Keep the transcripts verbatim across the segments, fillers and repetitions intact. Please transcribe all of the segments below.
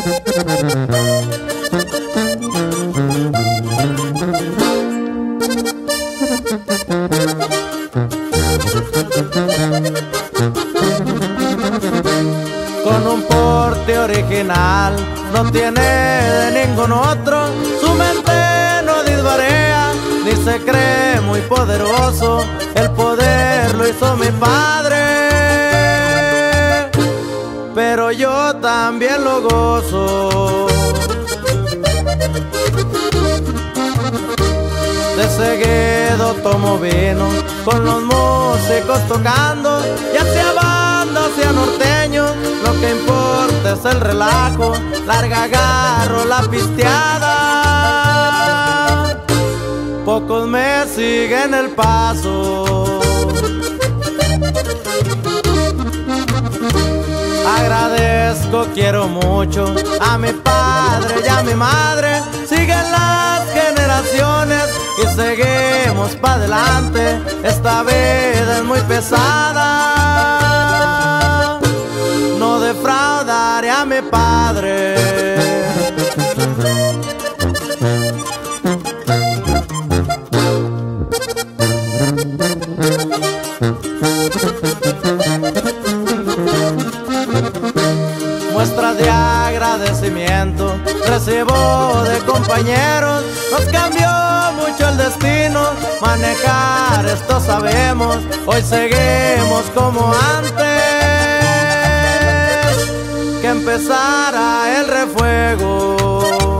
Con un porte original, no tiene de ningún otro. Su mente no disvarea, ni se cree muy poderoso. El poder lo hizo mi padre, pero yo también lo gozo. De seguido tomo vino, con los músicos tocando, ya sea banda, sea norteño, lo que importa es el relajo, larga agarro la pisteada. Pocos me siguen el paso, agradezco, quiero mucho a mi padre y a mi madre. Siguen las generaciones y seguimos pa' adelante. Esta vida es muy pesada, no defraudaré a mi padre. Muestras de agradecimiento recibo de compañeros, nos cambió mucho el destino, manejar esto sabemos, hoy seguimos como antes que empezara el refuego.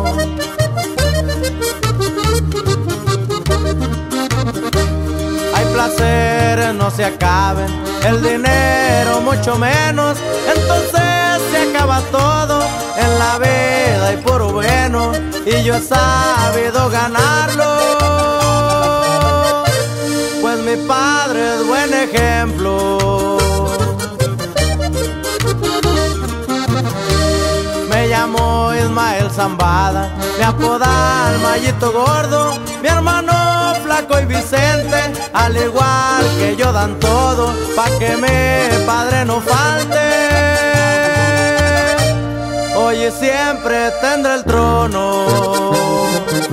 Hay placeres, no se acaben, el dinero mucho menos, entonces se acaba todo en la vida y por bueno, y yo he sabido ganarlo, pues mi padre es buen ejemplo. Me llamo Ismael Zambada, me apodan Mallito Gordo, mi hermano Flaco y Vicente, al igual que yo dan todo, pa' que mi padre no falte. Hoy y siempre tendrá el trono.